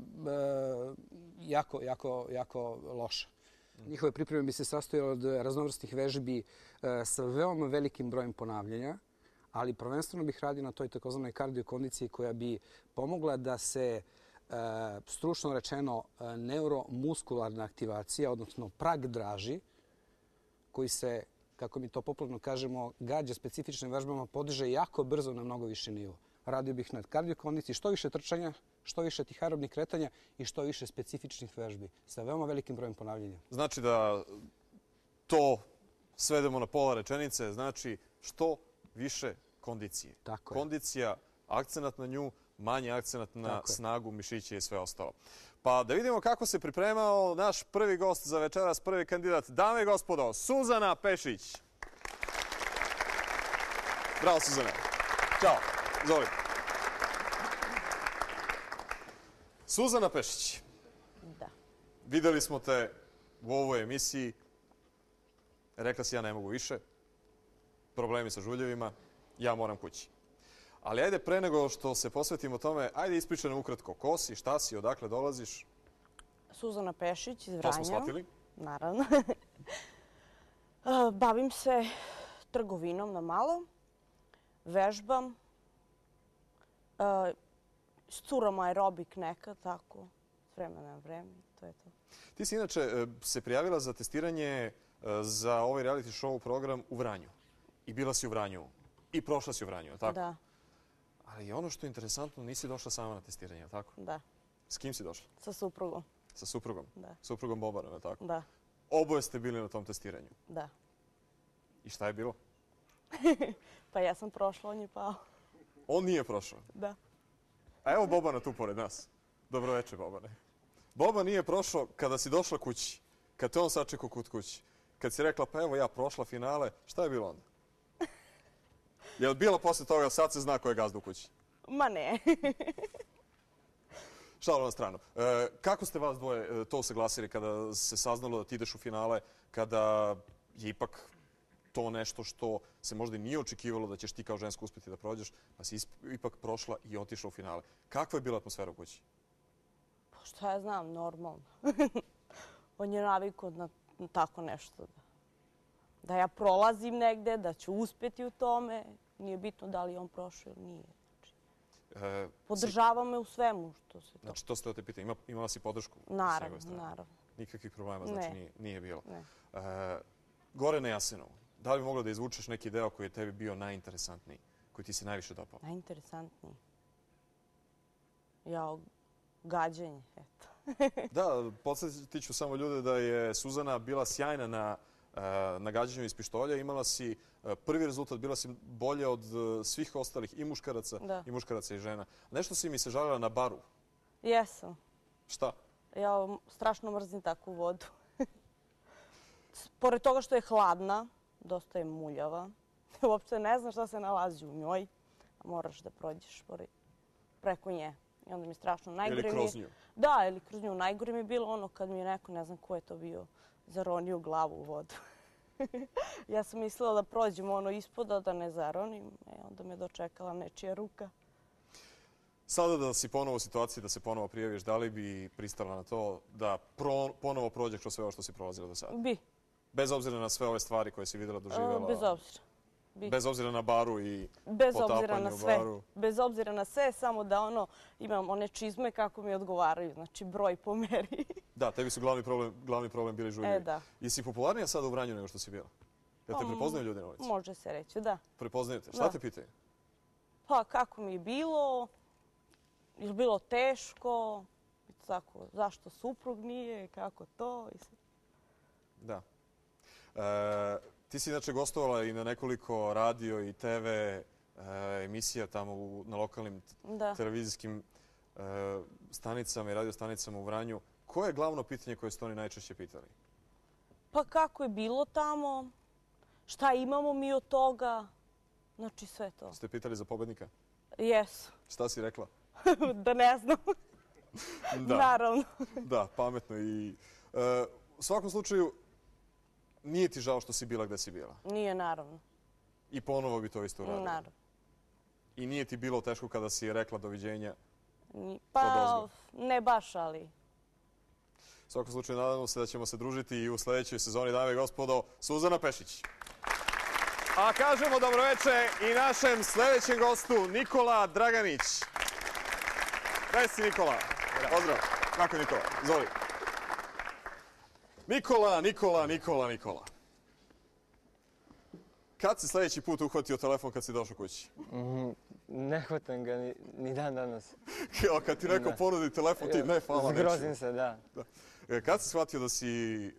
jako loša. Njihove pripreme bi se sastojale od raznovrstnih vežbi sa veoma velikim brojem ponavljanja, ali prvenstveno bih radio na toj takozvanoj kardiokondiciji koja bi pomogla da se stručno rečeno neuromuskularna aktivacija, odnosno prag draži, koji se, kako mi to popularno kažemo, gađa specifičnim vežbama, podiže jako brzo na mnogo više nivo. Radio bih na kardiokondiciji što više trčanja, što više tih aerobnih kretanja i što više specifičnih vežbi sa veoma velikim brojem ponavljanja. Znači da to svedemo na pola rečenice, znači što više kondicije. Tako je. Kondicija, akcenat na nju, manji akcenat na snagu, mišiće i sve ostalo. Pa da vidimo kako se pripremao naš prvi gost za večeras, prvi kandidat. Dame i gospodo, Suzana Pešić. Bravo, Suzana. Ćao. Izvoli. Suzana Pešić. Da. Videli smo te u ovoj emisiji. Rekla si ja ne mogu više. Problemi sa žuljevima. Ja moram kući. Ali ajde pre nego što se posvetimo tome, ajde ispričaj nam ukratko. Ko si, šta si, odakle dolaziš? Suzana Pešić iz Vranja. To smo shvatili. Naravno. Bavim se trgovinom na malo. Vežbam. S curama aerobik nekad, tako, s vremena na vreme. To je to. Ti si inače se prijavila za testiranje za ovaj reality show program u Vranju. I bila si u Vranju. I prošla si u Vranju, tako? Da. Ali ono što je interesantno, nisi došla sama na testiranje, tako? Da. S kim si došla? Sa suprugom. Sa suprugom? Da. Suprugom Bobarom, tako? Da. Oboje ste bili na tom testiranju? Da. I šta je bilo? Pa ja sam prošla, on je pao. On nije prošao? Da. A evo Bobana tu pored nas. Dobroveče, Bobane. Boban nije prošao kada si došla kući, kad te on sačekao kod kući, kad si rekla pa evo ja prošla finale, šta je bilo onda? Je li bilo posle toga sad se zna ko je gazda u kući? Ma ne. Šalu na stranu. Kako ste vas dvoje to usaglasili kada se saznalo da ti ideš u finale, kada je ipak to nešto što se možda i nije očekivalo da ćeš ti kao žensko uspjeti da prođeš, pa si ipak prošla i otišla u finale. Kakva je bila atmosfera u kući? Pa šta ja znam, normalno. On je navikao na tako nešto. Da ja prolazim negde, da ću uspjeti u tome. Nije bitno da li je on prošao ili nije. Podržava me u svemu što se to... Znači, to ste da te pitam. Imala si podršku? Naravno, naravno. Nikakvih problema, znači nije bilo. Gore na Jasenovu, da li bi mogla da izvučeš neki deo koji je tebi bio najinteresantniji, koji ti se najviše dopao? Najinteresantniji? Gađenje, eto. Da, podsjetit ću samo ljude da je Suzana bila sjajna na gađanju iz pištolja. Imala si prvi rezultat, bila si bolje od svih ostalih i muškaraca i žena. Nešto si mi se žalila na baru. Jesam. Šta? Ja strašno mrzim takvu vodu. Pored toga što je hladna, dosta je muljava. Uopšte ne znam šta se nalazi u njoj. Moraš da prođeš preko nje. I onda mi je strašno najgore. Ili kroz nju. Da, ili kroz nju. Najgore mi je bilo ono kad mi je neko, ne znam ko je to bio, zaronio glavu u vodu. Ja sam mislila da prođem ono ispoda, da ne zaronim. Onda me dočekala nečija ruka. Sada da si ponovo u situaciji da se ponovo prijaviš, da li bi pristala na to da ponovo prođeš kroz sve ovo što si prolazila do sada? Bi. Bez obzira na sve ove stvari koje si vidjela, doživjela? Bez obzira. Bez obzira na baru i potapanje u baru? Bez obzira na sve, samo da imam one čizme kako mi odgovaraju. Znači broj po meri. Da, tebi su glavni problem bili žuljevi. Da. Jesi popularnija sada u Vranju nego što si bila? Jel te prepoznaju ljudi na ulici? Može se reći, da. Prepoznaju te? Šta te pitaju? Pa kako mi je bilo, je bilo teško, zašto suprug nije, kako to. Da. Ti si inače gostovala i na nekoliko radio i TV emisija tamo na lokalnim televizijskim stanicama i radio stanicama u Vranju. Koje je glavno pitanje koje ste oni najčešće pitali? Pa kako je bilo tamo, šta imamo mi od toga, znači sve to. Ste pitali za pobednika? Jesu. Šta si rekla? Da ne znam. Naravno. Da, pametno. I u svakom slučaju, nije ti žao što si bila gde si bila? Nije, naravno. I ponovo bi to isto uradila? Naravno. I nije ti bilo teško kada si rekla doviđenja? Pa, ne baš, ali... U svakom slučaju, nadamo se da ćemo se družiti i u sljedećoj sezoni, dame i gospodo, Suzana Pešić. A kažemo dobroveče i našem sljedećem gostu, Nikola Draganić. Gde si, Nikola? Pozdrav. Kako je Nikola? Izvoli. Nikola. Kad si sljedeći put uhvatio telefon kad si došao kući? Ne hvatam ga ni dan danas. Kad ti neko ponudi telefon, ti ne, hvala, neću. Zgrozim se, da. Kad si shvatio da si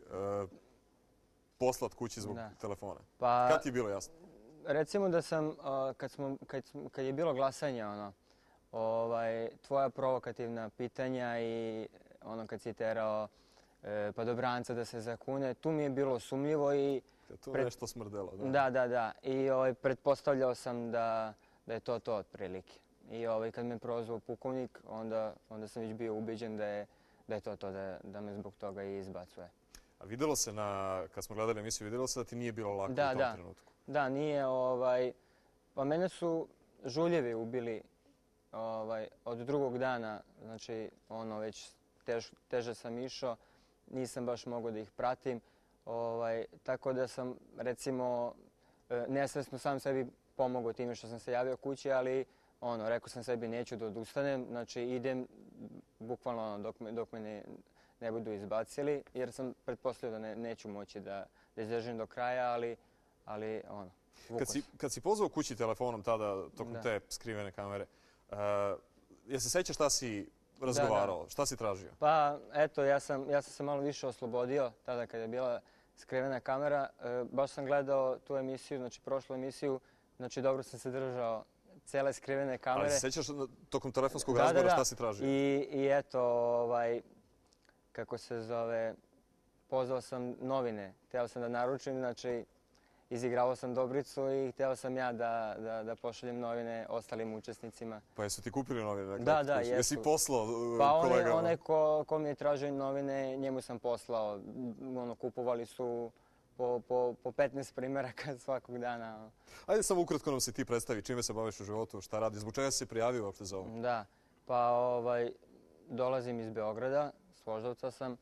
poslat kući zbog telefona? Pa, kad ti je bilo jasno? Recimo da sam, kad je bilo glasanje, tvoja provokativna pitanja i kad si terao padobranca da se zakune, tu mi je bilo sumnjivo i... Tu nešto smrdelo, da? Da. I pretpostavljao sam da je to otprilike. I kad me prozvao pukovnik, onda sam već bio ubeđen da je to, da me zbog toga i izbacuje. A vidjelo se, kad smo gledali emisiju, vidjelo se da ti nije bilo lako u tom trenutku? Da, nije. Pa mene su žuljevi ubili od drugog dana. Znači, već teže sam išao. Nisam baš mogao da ih pratim. Tako da sam, recimo, nesvesno sam sebi pomogao time što sam se javio kući, ali rekao sam sebi neću da odustanem. Znači, idem bukvalno dok me ne budu izbacili, jer sam pretpostavio da neću moći da izdržim do kraja, ali Kad si pozvao kući telefonom tada, tokom te skrivene kamere, jel se sećaš šta si razgovarao? Šta si tražio? Pa, eto, ja sam se malo više oslobodio tada kad je bila skrivena kamera. Baš sam gledao tu emisiju, znači prošlu emisiju, znači dobro sam se držao cele skrivene kamere. Ali se sećaš tokom telefonskog razgovora šta si tražio? I eto, kako se zove, pozvao sam novine. Hteo sam da naručim, znači, izigravao sam Dobricu i hteo sam ja da pošaljem novine ostalim učesnicima. Pa jesu ti kupili novine? Da, jesu. Jesi poslao Pa kolegama? onaj ko mi je tražio novine, njemu sam poslao. Kupovali su po 15 primeraka svakog dana. Ajde samo ukratko nam se ti predstavi, čime se baviš u životu, šta radiš, zbog čega si se prijavio uopšte za ovo? Da, pa dolazim iz Beograda, s Voždovca sam.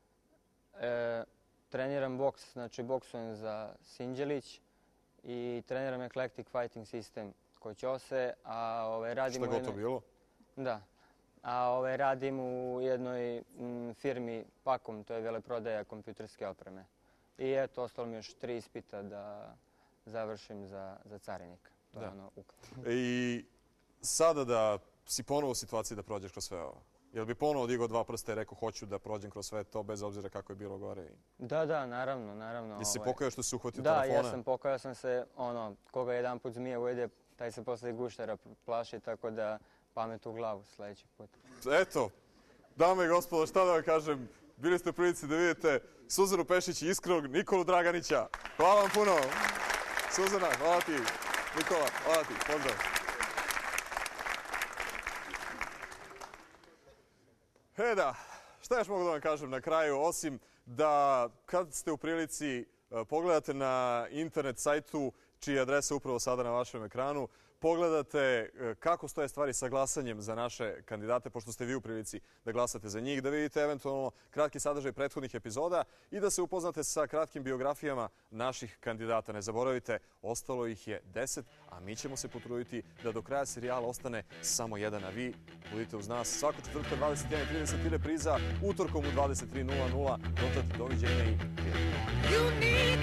Treniram boks, znači boksujem za Sinđelić i treniram Eclectic Fighting System kod Ćose, a radim Šta god to bilo? Da. A radim u jednoj firmi Pakom, to je veleprodaja kompjuterske opreme. I eto, ostalo mi još 3 ispita da završim za carinika. To je ono ukratko. I sada da si ponovo u situaciji da prođeš kroz sve ovo, jel bi ponovo digao 2 prsta i rekao hoću da prođem kroz sve to bez obzira kako je bilo gore? Da, naravno. Jesi se pokajao što si uhvatio telefona? Da, ja sam pokajao sam se, koga jedan put zmija ujede, taj se posle guštera plaši, tako da pamet u glavu sledeći put. Eto, dame i gospodo, šta da vam kažem, bili ste u prilici da vidite Suzanu Pešić i iskrenog Nikolu Draganića. Hvala vam puno. Suzana, hvala ti. Nikola, hvala ti. Pozdrav. Da, šta još mogu da vam kažem na kraju, osim da kad ste u prilici pogledate na internet sajtu, čija je adresa upravo sada na vašem ekranu, pogledate kako stoje stvari sa glasanjem za naše kandidate, pošto ste vi u prilici da glasate za njih, da vidite eventualno kratki sadržaj prethodnih epizoda i da se upoznate sa kratkim biografijama naših kandidata. Ne zaboravite, ostalo ih je 10, a mi ćemo se potruditi da do kraja serijala ostane samo jedan, a vi budite uz nas svako četvrtka 21:30 i repriza utorkom u 23:00. Dotad, doviđenja i prijatno.